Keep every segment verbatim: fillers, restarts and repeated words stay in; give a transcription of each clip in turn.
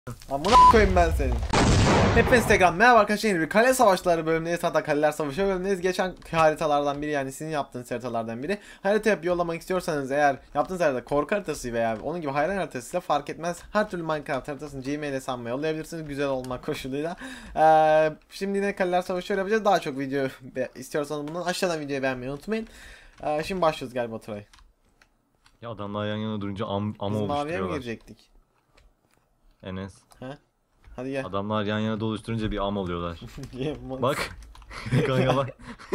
Amına koyayım ben senin. Hep Instagram. Merhaba arkadaşlar, yeni bir kale savaşları bölümündeyiz. Hatta kaleler savaşı bölümündeyiz. Geçen haritalardan biri, yani sizin yaptığınız haritalardan biri. Harita yapıp yollamak istiyorsanız, eğer yaptığınız harita korku haritası veya onun gibi hayran haritasıyla fark etmez. Her türlü Minecraft haritasını Gmail hesabıma yollayabilirsiniz. Güzel olmak koşuluyla. Ee, şimdi yine kaleler savaşı yapacağız. Daha çok video istiyorsanız bundan aşağıdan videoyu beğenmeyi unutmayın. Ee, şimdi başlıyoruz galiba Turay. Ya adamlar yan yana durunca am ama Biz maviye mi oluşturuyorlar. girecektik? Enes. He? Hadi gel. Adamlar yan yana doluşturunca bir am oluyorlar. Bak. Bak. Kanka bak.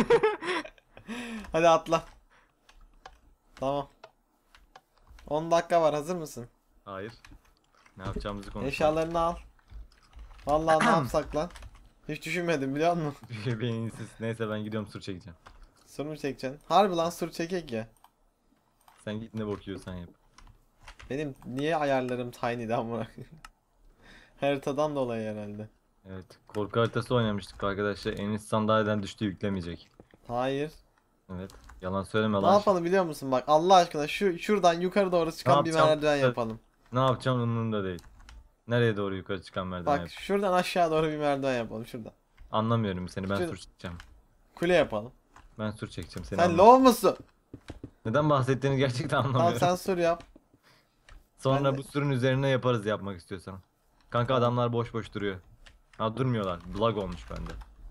Hadi atla. Tamam. on dakika var, hazır mısın? Hayır. Ne yapacağımızı konuşalım. Eşyalarını al. Vallahi ne yapsak lan? Hiç düşünmedim biliyor musun? Beyinsiz. Neyse ben gidiyorum sur çekeceğim. Sur mu çekeceksin? Harbi lan, sur çekek ya. Sen git ne bakıyorsan yap. Benim niye ayarlarım tiny'den bırak? Haritadan dolayı herhalde. Evet. Korku haritası oynamıştık arkadaşlar. Enes sandalyeden düştü, yüklemeyecek. Hayır. Evet. Yalan söyleme Ne lan. yapalım biliyor musun? Bak Allah aşkına şu şuradan yukarı doğru çıkan bir yapacağım? merdiven yapalım. Ne yapacağım umurumda değil. Nereye doğru yukarı çıkan merdiven Bak yap. şuradan aşağı doğru bir merdiven yapalım, şuradan. Anlamıyorum seni, ben Şurada- sur çekeceğim. Kule yapalım. Ben sur çekeceğim seni. Sen anlam- low musun? Neden bahsettiğini gerçekten Tamam, anlamıyorum. sen sur yap. Sonra Ben de- bu surun üzerine yaparız yapmak istiyorsan. Kanka Tamam. adamlar boş boş duruyor. Ha durmuyorlar. Lag olmuş bende.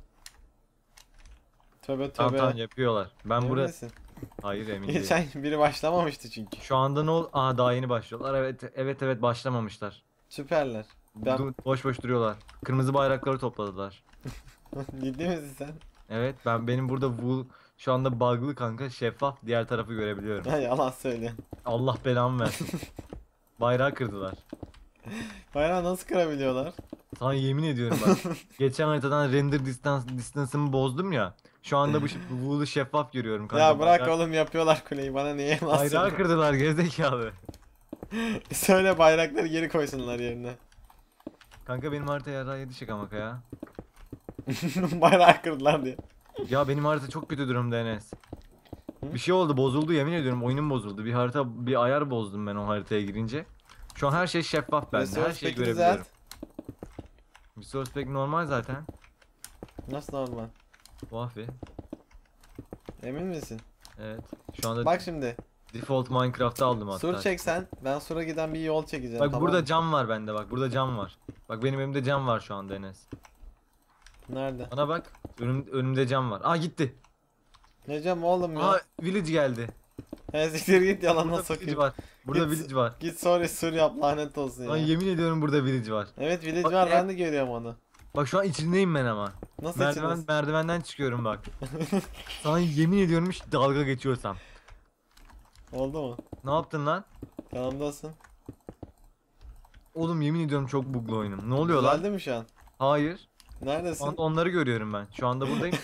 Tövbe Tamam tövbe. tamam yapıyorlar. Ben Emin buraya... misin? Hayır emin değilim. Geçen biri başlamamıştı çünkü. Şu anda ne ol... Aa daha yeni başlıyorlar. Evet evet evet başlamamışlar. Süperler. Ben... Du- boş boş duruyorlar. Kırmızı bayrakları topladılar. Ciddi misin sen? Evet ben benim burada wool şu anda bug'lı kanka, şeffaf, diğer tarafı görebiliyorum. Ha, yalan söyle. Allah belamı versin. Bayrağı kırdılar. Bayrağı nasıl kırabiliyorlar? Sana yemin ediyorum bak. Geçen haritadan render distance distance'ımı bozdum ya. Şu anda bu şi- wool'u şeffaf görüyorum kanka. Ya bırak Bayrağı- oğlum, yapıyorlar kuleyi, bana niye yalan Bayrağı söylüyorsun? kırdılar gerizekalı. Söyle, bayrakları geri koysunlar yerine. Kanka benim harita yara yedi şaka maka ya. Bayrağı kırdılar diye. Ya benim harita çok kötü durumda Enes. Hı? Bir şey oldu, bozuldu, yemin ediyorum oyunum bozuldu. Bir harita, bir ayar bozdum ben o haritaya girince. Şu an her şey şeffaf bende. Her Resource şeyi peki görebiliyorum. düzelt. Resource pack normal zaten. Nasıl normal? Vahvi. Emin misin? Evet. Şu anda Bak şimdi. default Minecraft'ta aldım hatta. Sur çeksen, ben sura giden bir yol çekeceğim, Bak tamam burada mı? cam var bende, bak burada cam var. Bak benim elimde cam var şu anda Enes. Nerede? Bana bak. Önüm, önümde cam var. Aa gitti. Ne cam oğlum ya? Aa village geldi. He siktir git, yalanına Burada village sokayım. var. Burada Git. village var. Git sorry, sur yap, lanet olsun Lan ya. yemin ediyorum burada village var. Evet, village Bak var, ya- ben de görüyorum onu. Bak şu an içindeyim ben ama. Nasıl Merdiven, içiniz? merdivenden çıkıyorum bak. Sana yemin ediyorum hiç dalga geçiyorsam. Oldu mu? Ne yaptın lan? Yanımdasın. Oğlum yemin ediyorum çok buglu oyunum. Ne oluyor lan? Düzeldi mi şu an? Hayır. Şu Neredesin? anda onları görüyorum ben. Şu anda buradayım.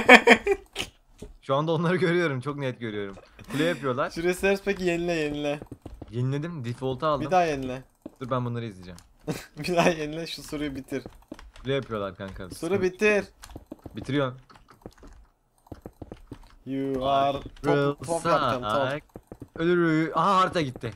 Şu anda onları görüyorum. Çok net görüyorum. Kule yapıyorlar. Şu resource peki yenile yenile. Yeniledim. Default'u aldım. Bir daha yenile. Dur ben bunları izleyeceğim. Bir daha yenile, şu soruyu bitir. Kule yapıyorlar kanka. Soru bitir. Bitiriyor. You are top, top yapacağım, top. Ölür. Aha harita gitti.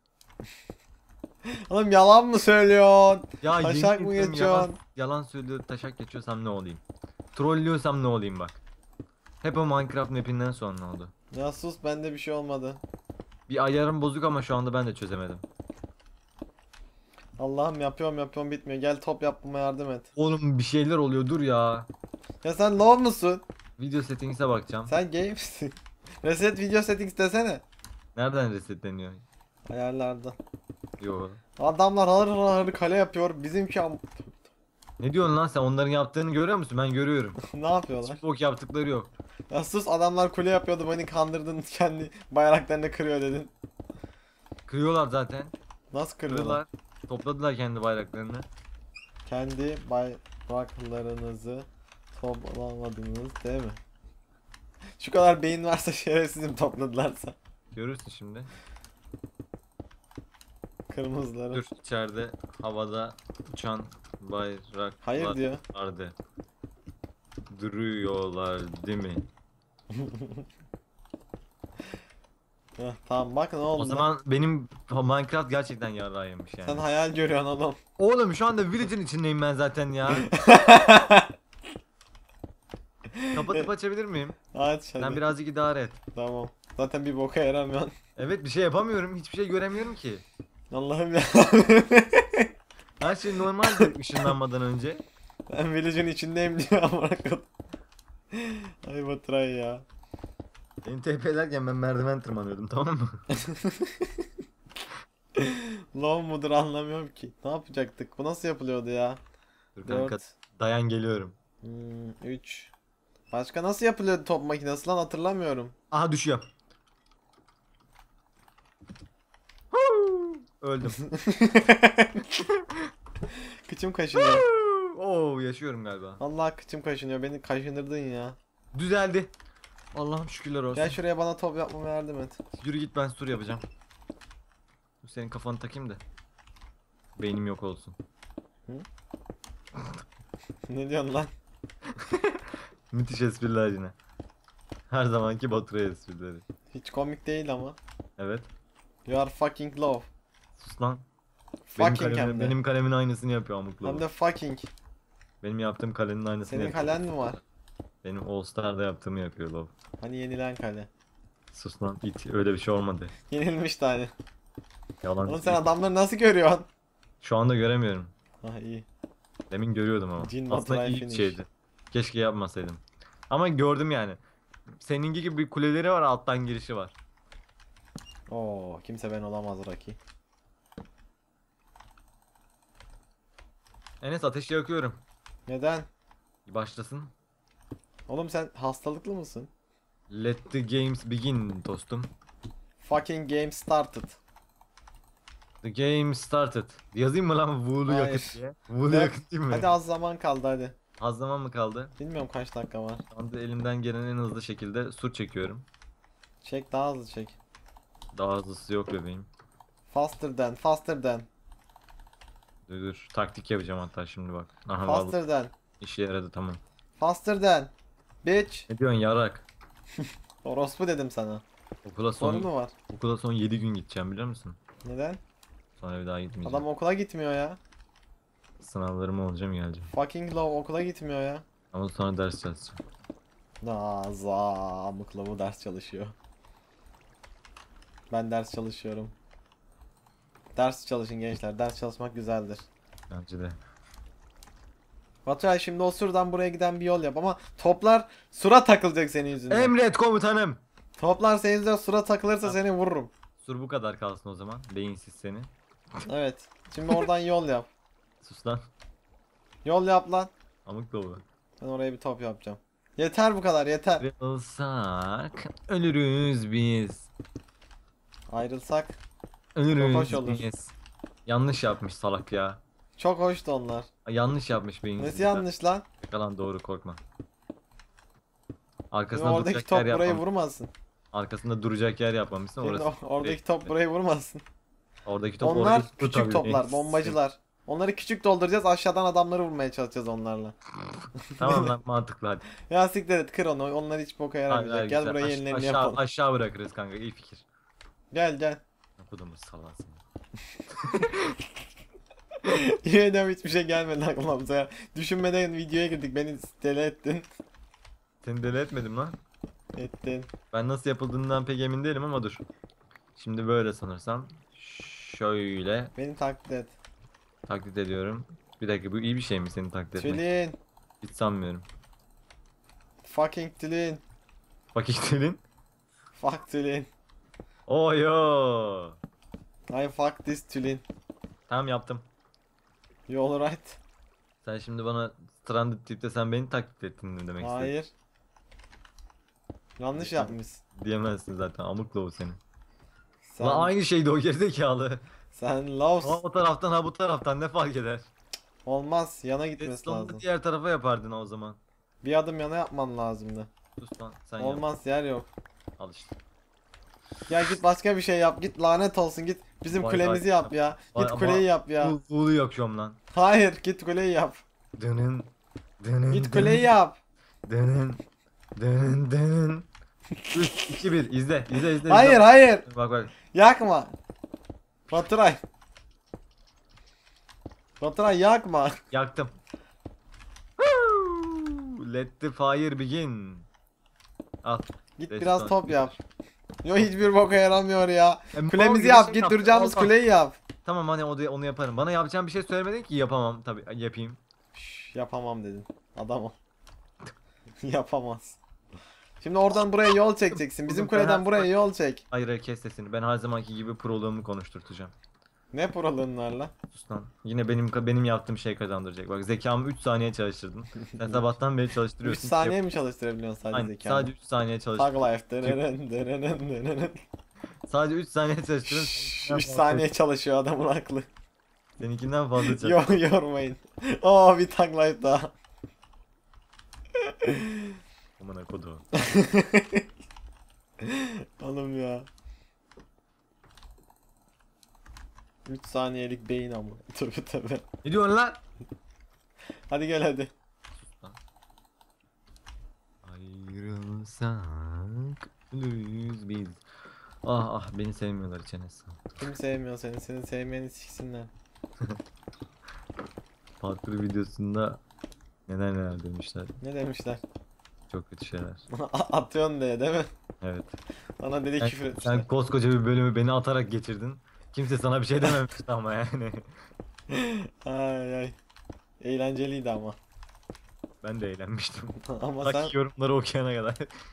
Oğlum yalan mı söylüyorsun? Ya Taşak yemin mı ediyorum geçiyorsun? Yalan, yalan söylüyor, taşak geçiyorsam ne olayım? Trollüyorsam ne olayım bak. Hep o Minecraft map'inden sonra oldu. Ya sus, bende bir şey olmadı. Bir ayarım bozuk ama şu anda ben de çözemedim. Allah'ım, yapıyorum yapıyorum bitmiyor. Gel top yapmama yardım et. Oğlum bir şeyler oluyor, dur ya. Ya sen low musun? Video settings'e bakacağım. Sen gay misin? Reset video settings desene. Nereden resetleniyor? Ayarlarda. Yo. Adamlar harır harır kale yapıyor. Bizimki am- Ne diyorsun lan sen? Onların yaptığını görüyor musun? Ben görüyorum. ne yapıyorlar? Hiç bok yaptıkları yok. Ya sus, adamlar kule yapıyordu, beni kandırdın, kendi bayraklarını kırıyor dedin. Kırıyorlar zaten. Nasıl kırıyorlar? Kırıyorlar. Topladılar kendi bayraklarını. Kendi bayraklarınızı toplamadınız değil mi? Şu kadar beyin varsa şerefsizim, topladılarsa. Görürsün şimdi. Kırmızıları. Dur içeride havada uçan bayraklar Hayır diyor. vardı. Duruyorlar değil mi? Heh, tamam bak ne oldu. O lan? zaman benim Minecraft gerçekten yarrağıymış yani. Sen hayal görüyorsun oğlum. Oğlum şu anda Village'in içindeyim ben zaten ya. Kapatıp açabilir miyim? Aç hadi. Sen birazcık idare et. Tamam. Zaten bir boka yaramıyorsun. Evet, bir şey yapamıyorum. Hiçbir şey göremiyorum ki. Allah'ım ya. Her şey normaldi ışınlanmadan önce. Ben village'in içindeyim diyor amına koyayım. Ay Baturay ya. Beni T P ederken ben merdiven tırmanıyordum, tamam mı? Love mudur anlamıyorum ki. Ne yapacaktık? Bu nasıl yapılıyordu ya? Dur kanka, dört. dayan geliyorum. Hmm, üç. Başka nasıl yapılıyordu top makinesi lan hatırlamıyorum. Aha düşüyor. Öldüm. Kıçım kaşınıyor. Oo, yaşıyorum galiba. Allah kıçım kaşınıyor. Beni kaşındırdın ya. Düzeldi. Allah'ım şükürler olsun. Gel şuraya bana top yapmama yardım et. Yürü git, ben sur yapacağım. Dur, senin kafanı takayım da. Beynim yok olsun. Ne diyorsun lan? Müthiş espriler yine. Her zamanki Batur'a esprileri. Hiç komik değil ama. Evet. You are fucking love. Sus lan. Benim, Fucking hem kalemin, de. benim kalemin aynısını yapıyor amuklu. Hem de fucking. Benim yaptığım kalenin aynısını Senin yapıyor. kalen mi var? Benim All Star'da yaptığımı yapıyor Love. Hani yenilen kale. Sus lan it, öyle bir şey olmadı. Yenilmiş tane. Yalan. Oğlum sen adamları nasıl görüyorsun? Şu anda göremiyorum. Ha iyi. Demin görüyordum ama. Cin Aslında Baturay iyi finish. şeydi. Keşke yapmasaydım. Ama gördüm yani. Seninki gibi bir kuleleri var, alttan girişi var. Oo, kimse ben olamaz Rocky. Enes, ateşi yakıyorum. Neden? Başlasın. Oğlum sen hastalıklı mısın? Let the games begin dostum. Fucking game started. The game started. Yazayım mı lan Wool'u Hayır. yakıt diye? Wool'u Yok. yakıt değil mi? Hadi az zaman kaldı hadi. Az zaman mı kaldı? Bilmiyorum kaç dakika var. Şu anda elimden gelen en hızlı şekilde sur çekiyorum. Çek daha hızlı çek. Daha hızlısı yok bebeğim. Faster than, faster than, Dur dur. Taktik yapacağım hatta şimdi bak. Aha vallahi faster than, işe yaradı, tamam. faster than. Bitch. Ne diyorsun yarak? Orospu dedim sana. Okula Sorun son mu var? okula son yedi gün gideceğim, biliyor musun? Neden? Sonra bir daha gitmeyeceğim. Adam okula gitmiyor ya. Sınavlarımı olacağım, geleceğim. Fucking love okula gitmiyor ya. Ama sonra ders çalışacağım. Naza mıklavı ders çalışıyor. Ben ders çalışıyorum. Ders çalışın gençler. Ders çalışmak güzeldir. Bence de. Baturay şimdi o surdan buraya giden bir yol yap ama toplar sura takılacak senin yüzünden. Emret komutanım. Toplar senin yüzünden sura takılırsa seni vururum. Sur bu kadar kalsın o zaman. Beyinsiz seni. Evet. Şimdi oradan yol yap. Sus lan. Yol yap lan. Amık dolu. Ben oraya bir top yapacağım. Yeter bu kadar yeter. Ayrılsak ölürüz biz. Ayrılsak Ölürüz Çok hoş olur. biz. Yanlış yapmış salak ya. çok hoştu onlar. Yanlış yapmış beyinsiz. Nesi yanlış lan? Kalan doğru, korkma. Şimdi Arkasında oradaki duracak top yer burayı yapmamışsın. vurmasın. Arkasında duracak yer yapmamışsın, Şimdi orası. o- oradaki direkt- top burayı vurmasın. Oradaki top Onlar orası küçük tabii, toplar, beyinsiz. bombacılar. Onları küçük dolduracağız, aşağıdan adamları vurmaya çalışacağız onlarla. Tamam lan, mantıklı hadi. Ya siktir et, kır onu. Onlar hiç boka Hayır, yaramayacak. hayır, Gel güzel. buraya Aş- yenilerini aşağı, yapalım. aşağı bırakırız kanka, iyi fikir. Gel gel. Okuduğumuz salarsın. Yemin hiçbir şey gelmedi aklıma ya. Düşünmeden videoya girdik. Beni deli ettin. Seni deli etmedim lan. Ettin. Ben nasıl yapıldığından pek emin değilim ama dur. Şimdi böyle sanırsam. Şöyle Beni taklit et. taklit ediyorum. Bir dakika, bu iyi bir şey mi seni taklit etmek? Tülin. Hiç sanmıyorum. Fucking Tülin. Bak iktilin. Fuck Tülin. Oyo. I fuck this Tülin. Tamam, yaptım. You alright? Sen şimdi bana Stranded tipte sen beni taklit ettin mi demek istedin? Hayır. Yanlış yapmışsın. Diyemezsin zaten, amık o senin. Sen, Lan aynı şeydi o, gerizekalı. sen lost. Ha o taraftan ha bu taraftan ne fark eder? Olmaz. Yana gitmesi Redstone'u lazım. diğer tarafa yapardın o zaman. Bir adım yana yapman lazımdı. Sus lan, sen yap. Olmaz, yer yok. Al işte. Ya git başka bir şey yap. Git lanet olsun git. Bizim Vay kulemizi vay. yap ya. Vay Git ama- kuleyi yap ya. Bu Buğulu yakıyorum lan. Hayır, git kuleyi yap. Dönün. Dönün. Git kuleyi yap. Dönün. Dönün. Dönün. üç, iki, bir. İzle, izle, izle. Hayır izle. hayır. Bak bak. Yakma. Baturay. Baturay yakma. Yaktım. Let the fire begin. Al. Git Reston. biraz top yap. Yo hiçbir boka yaramıyor ya. E, Kulemizi mal yap. gibi Git şey duracağımız yaptın, Allah. kuleyi yap. Tamam hani o da- onu yaparım. Bana yapacağım bir şey söylemedin ki yapamam tabi yapayım. Şş, yapamam dedin. Adam ol. Yapamaz. Şimdi oradan buraya yol çekeceksin. Bizim Oğlum, ben kuleden her buraya zaman- yol çek. Hayır hayır kes sesini. Ben her zamanki gibi proluğumu konuşturtacağım. Ne prolunlarla? Sus lan. Yine benim benim yaptığım şey kazandıracak. Bak zekamı üç saniye çalıştırdın. Sen sabahtan beri üç çalıştırıyorsun. saniye mi çalıştırabiliyorsun sadece Aynen, zekanı? sadece üç saniye Tag çalıştırdın. life. Dırırın, dırırın, dırırın. Sadece üç saniye çalıştırdın. üç saniye çalışıyor adamın aklı. Seninkinden fazla çalıştı. Yor, yormayın. Oo bir tag life daha. Aman kodu. Oğlum ya. üç saniyelik beyin ama. Tövbe tövbe. Ne diyorsun lan? Hadi gel hadi. Ayrılsak ölürüz biz. Ah ah beni sevmiyorlar hiç Enes. Kim sevmiyor seni? Seni sevmeyeni siksinler. Parkur videosunda neler neler demişler. Ne demişler? Çok kötü şeyler. Atıyorsun diye değil mi? Evet. Sana deli Sen, küfür etmişler. sen koskoca bir bölümü beni atarak geçirdin. Kimse sana bir şey dememişti ama yani. Ay ay. Eğlenceliydi ama. Ben de eğlenmiştim. Ama Bak sen... yorumları okuyana kadar.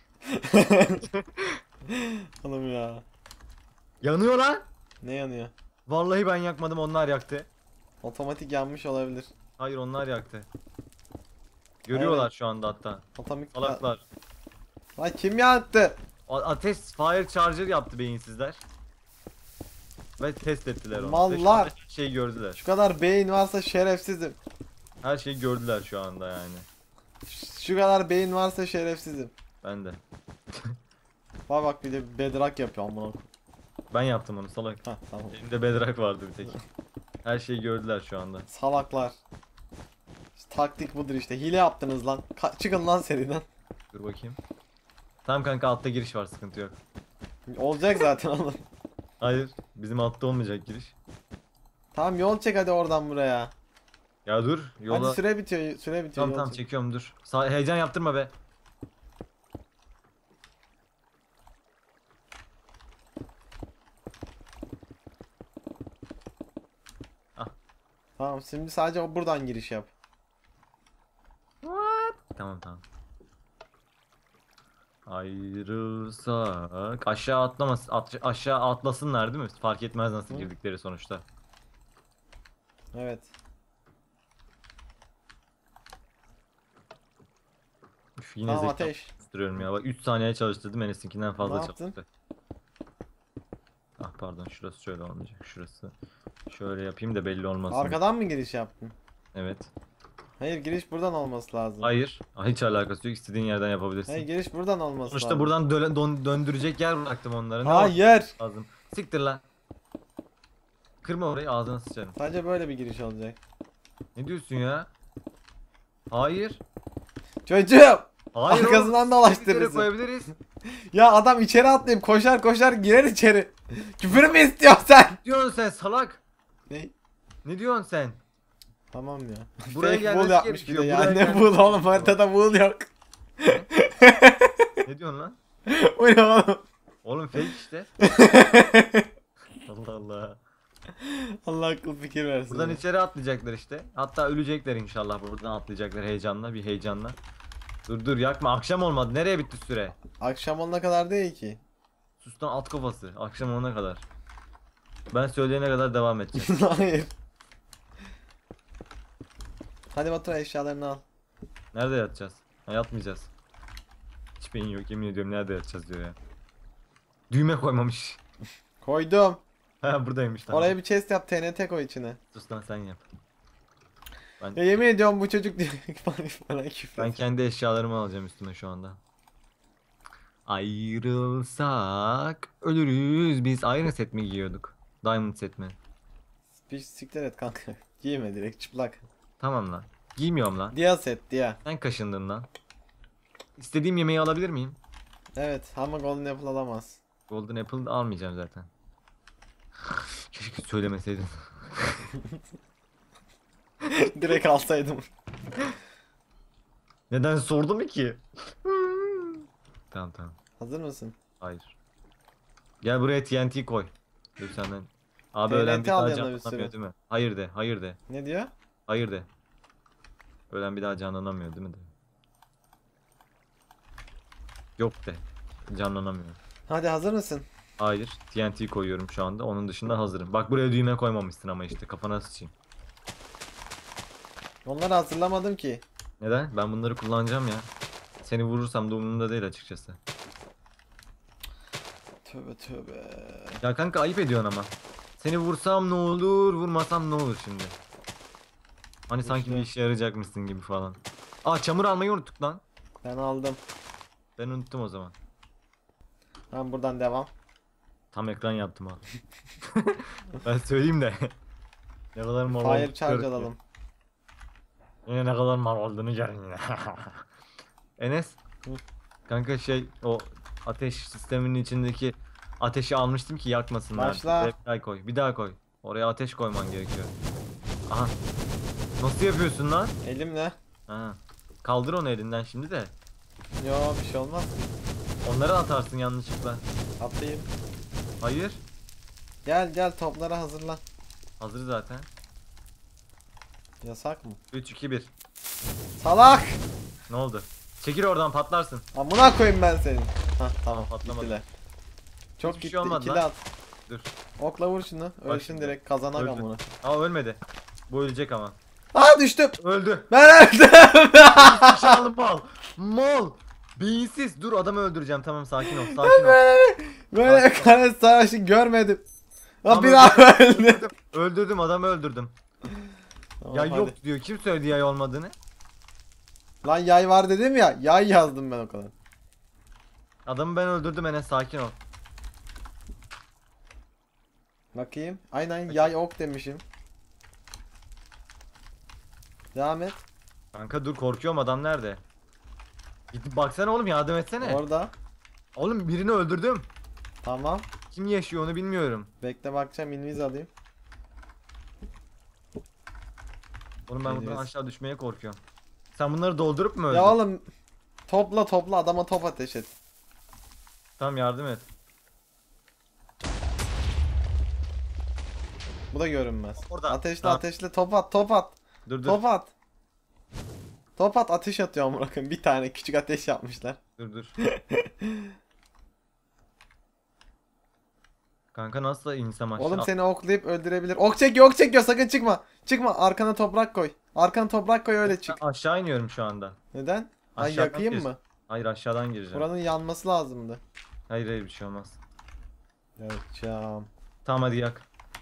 Oğlum ya. Yanıyor lan. Ne yanıyor? Vallahi ben yakmadım onlar yaktı. Otomatik yanmış olabilir. Hayır onlar yaktı. Görüyorlar şu anda hatta. Otomatik... Salaklar. Lan kim yaktı? A- Ateş fire charger yaptı beyinsizler. Ve test ettiler onu. Mallar. Ve şu anda her şeyi gördüler. Şu kadar beyin varsa şerefsizim. Her şeyi gördüler şu anda yani. Şu kadar beyin varsa şerefsizim. Ben de. Bak bak bir de bedrak yapıyor amına koyayım. Ben yaptım onu salak. Hah tamam. Elimde bedrock vardı bir tek. Her şeyi gördüler şu anda. Salaklar. İşte taktik budur işte. Hile yaptınız lan. Ka- çıkın lan seriden. Dur bakayım. Tamam kanka altta giriş var sıkıntı yok. Olacak zaten oğlum. Hayır bizim altta olmayacak giriş. Tamam yol çek hadi oradan buraya. Ya dur yola. Hadi süre bitiyor. Süre bitiyor. Tamam yol tamam çek. çekiyorum dur. Sa- heyecan yaptırma be. Tamam şimdi sadece buradan giriş yap. Tamam tamam. Ayrılsak aşağı atlamas at- aşağı atlasınlar değil mi? Fark etmez nasıl Hı. girdikleri sonuçta. Evet. Üf, yine Tamam zeka ateş. duruyorum ya. Bak üç saniye çalıştırdım Enes'inkinden fazla Ne yaptın? çalıştı. Ah pardon şurası şöyle olmayacak. Şurası şöyle yapayım da belli olmasın. Arkadan mı giriş yaptın? Evet. Hayır giriş buradan olması lazım. Hayır. Ah, hiç alakası yok. İstediğin yerden yapabilirsin. Hayır giriş buradan olması Sonuçta lazım. buradan dö- don- döndürecek yer bıraktım onlara. Ne Hayır. lazım? Siktir lan. Kırma orayı ağzına sıçarım. Sadece böyle bir giriş olacak. Ne diyorsun ya? Hayır. Çocuğum. Hayır Arkasından oğlum. dolaştır Bir kere bizi. koyabiliriz. Ya adam içeri atlayıp koşar koşar girer içeri. Küfür mü istiyorsun sen? Ne diyorsun sen salak? Ne? Ne diyorsun sen? Tamam ya. Buraya Fake gelmesi wool yapmış bir de gerekiyor, ya. buraya Ne gelmesi wool oğlum gerekiyor. haritada wool yok. Ne diyorsun lan? Bu ne oğlum? Oğlum fake işte. Allah Allah. Allah akıl fikir versin. Buradan ya. içeri atlayacaklar işte. Hatta ölecekler inşallah buradan atlayacaklar heyecanla bir heyecanla. Dur dur yakma akşam olmadı. Nereye bitti süre? Akşam olana kadar değil ki. Sustan at kafası. Akşam olana kadar. Ben söyleyene kadar devam edeceğim. Hayır. Hadi Batura eşyalarını al. Nerede yatacağız? Ha, yatmayacağız. Hiç beyin yok yemin ediyorum nerede yatacağız diyor ya. Düğme koymamış. Koydum. Ha buradaymış tamam. Oraya bir chest yap T N T koy içine. Sus lan sen yap. Ben, Ya yemin ediyorum bu çocuk diyor. bana, bana küfür ben ediyor. kendi eşyalarımı alacağım üstüme şu anda. Ayrılsak ölürüz biz. Iron set mi giyiyorduk? Diamond set mi? Bir siktir et kanka. Giyme direkt çıplak. Tamam lan. Giymiyorum lan. Dia set dia. Sen kaşındın lan. İstediğim yemeği alabilir miyim? Evet ama Golden Apple alamaz. Golden Apple almayacağım zaten. Keşke söylemeseydin. Direkt alsaydım. Neden sordum ki? Tamam tamam. Hazır mısın? Hayır. Gel buraya T N T koy. Dur senden. Abi T N T ölen bir al daha yanına bir canlanamıyor sürü. değil mi? Hayır de, hayır de. Ne diyor? Hayır de. Ölen bir daha canlanamıyor değil mi de? Yok de. Canlanamıyor. Hadi hazır mısın? Hayır. T N T koyuyorum şu anda. Onun dışında hazırım. Bak buraya düğme koymamışsın ama işte kafana sıçayım. Onları hazırlamadım ki. Neden? Ben bunları kullanacağım ya. Seni vurursam da umurumda değil açıkçası. Tövbe tövbe. Ya kanka ayıp ediyorsun ama. Seni vursam ne olur, vurmasam ne olur şimdi. Hani sanki İşte. bir işe yarayacakmışsın gibi falan. Aa çamur almayı unuttuk lan. Ben aldım. Ben unuttum o zaman. Ben buradan devam. Tam ekran yaptım ha. Ben söyleyeyim de. Ne kadar mal Fire olduğunu charge görün. alalım. Yine ne kadar mal olduğunu görün yine. Enes. Hı. Kanka şey o ateş sisteminin içindeki ateşi almıştım ki yakmasınlar. Başla. Bir daha koy. Bir daha koy. Oraya ateş koyman gerekiyor. Aha. Nasıl yapıyorsun lan? Elimle. Ha. Kaldır onu elinden şimdi de. Yo bir şey olmaz. Onları atarsın yanlışlıkla. Atlayayım. Hayır. Gel gel toplara hazırlan. Hazır zaten. Yasak mı? üç iki bir. Salak! Ne oldu? Çekil oradan patlarsın. Amına koyayım ben senin. Hah tamam patlamadı. gittiler. Çok Hiçbir gitti. şey olmadı İkili lan. at. Dur. Okla vur şunu. Ölsün şimdi. direkt kazanak Öldü. amına. Aa ölmedi. Bu ölecek ama. Aa düştüm. Öldü. Ben öldüm. Aşağılı mal. Mal. Beyinsiz. Dur adamı öldüreceğim. Tamam sakin ol. Sakin ol. Böyle kare savaşı görmedim. Ha Tamam, bir daha öldü. Öldürdüm adamı öldürdüm. Tamam, Ya hadi. yok diyor. Kim söyledi yay olmadığını? Lan yay var dedim ya. Yay yazdım ben o kadar. Adamı ben öldürdüm Enes sakin ol. Bakayım. Aynen yay ok demişim. Devam et. Kanka dur korkuyorum adam nerede? Git baksana oğlum yardım etsene. Orada. Oğlum birini öldürdüm. Tamam. Kim yaşıyor onu bilmiyorum. Bekle bakacağım. Invis alayım. Oğlum ben buradan Invis. aşağı düşmeye korkuyorum. Sen bunları doldurup mu öldün? Ya oğlum. Topla topla adama top ateş et. Tamam yardım et. Bu da görünmez. Orada. Ateşle Tamam. ateşle top at top at. Dur dur. Top at. Top at ateş atıyor amına koyayım. Bir tane küçük ateş yapmışlar. Dur dur. Kanka nasıl insem aşağı? Oğlum seni oklayıp öldürebilir. Ok çekiyor ok çekiyor sakın çıkma. Çıkma arkana toprak koy. Arkana toprak koy öyle çık. Ben aşağı iniyorum şu anda. Neden? Ay Aşağıdan yakayım gir. mı? Hayır aşağıdan gireceğim. Buranın yanması lazımdı. Hayır hayır bir şey olmaz. Yakacağım. Tamam hadi yak.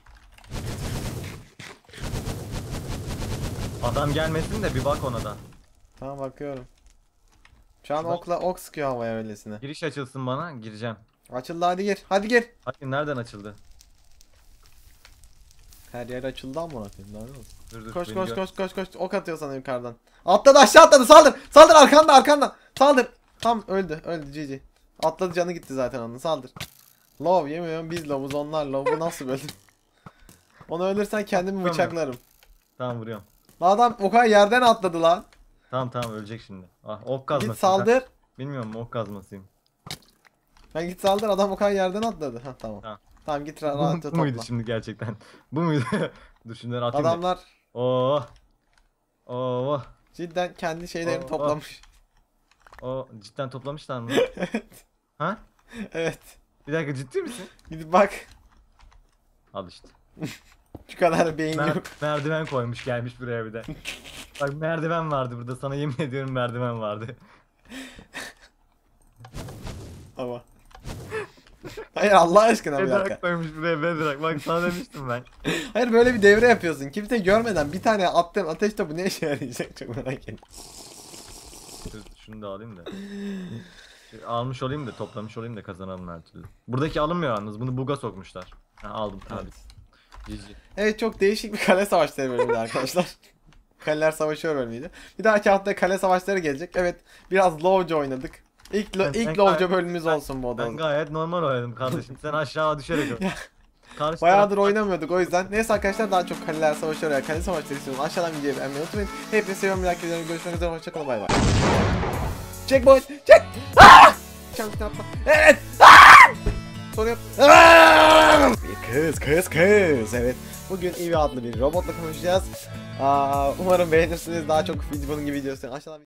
Adam gelmesin de bir bak ona da. Tamam bakıyorum. Şu an Bak. okla ok sıkıyor havaya öylesine. Giriş açılsın bana gireceğim. Açıldı hadi gir. Hadi gir. Hayır nereden açıldı? Her yer açıldı ama koyayım. Daha ne olsun? Dur dur. Koş beni koş gör. koş koş koş. Ok atıyor sana yukarıdan. Atladı aşağı atladı. Saldır. Saldır arkanda arkanda. Saldır. Tam öldü. Öldü Cici. Atladı canı gitti zaten onun. Saldır. Love yemiyorum biz lovuz onlar love. Bu nasıl böyle? Onu ölürsen kendimi Tamam. bıçaklarım. Tamam vuruyorum. Lan adam o kadar yerden atladı lan. Tamam tamam ölecek şimdi. Ah ok kazması. Git saldır. Bilmiyorum ok kazmasıyım. Ben git saldır adam o kadar yerden atladı. Ha tamam. Tamam. Tamam git ra- Bu, rahat bu muydu topla. şimdi gerçekten? Bu muydu? Dur şunları atayım da. Adamlar Oo. Oo. cidden kendi şeylerini Oh, toplamış. O cidden toplamışlar mı? Evet. Ha? Evet. Bir dakika ciddi misin? Gidip bak. Al işte. Şu kadar beyin Mer- yok. merdiven koymuş gelmiş buraya bir de. Bak merdiven vardı burada sana yemin ediyorum merdiven vardı. Ama. Hayır Allah aşkına bir dakika. Bedrak koymuş buraya bedrak. Bak sana demiştim ben. Hayır böyle bir devre yapıyorsun. Kimse görmeden bir tane attığın ateş topu ne işe yarayacak çok merak ettim. Dur, şunu da alayım da. Şey, almış olayım da toplamış olayım da kazanalım her türlü. Buradaki alınmıyor yalnız bunu buga sokmuşlar. Ha, aldım tabii. Evet. Cici. Evet çok değişik bir kale savaşları bölümüydü arkadaşlar. Kaleler savaşıyor bölümüydü. Bir dahaki hafta kale savaşları gelecek. Evet biraz Low'ca oynadık. İlk, lo, Ben- ilk ben lovca gayet- bölümümüz olsun bu Ben odanın. gayet normal oynadım kardeşim. Sen aşağı düşerek oynadın. Karşı Bayağıdır taraf- oynamıyorduk o yüzden. Neyse arkadaşlar, daha çok kaleler savaşı veya kale savaşları istiyorsanız aşağıdan videoyu beğenmeyi unutmayın. Hepinizi seviyorum. Bir dahaki videoda görüşmek üzere. Hoşçakalın. Bay bay. Checkpoint. Check. Aaaa! Çabuk atla. Evet. Aaaa! Sorun yok. Aaaa! Bir kız kız kız. Evet. Bugün Ivy adlı bir robotla konuşacağız. Aa, umarım beğenirsiniz. Daha çok bunun gibi videosu. Aşağıdan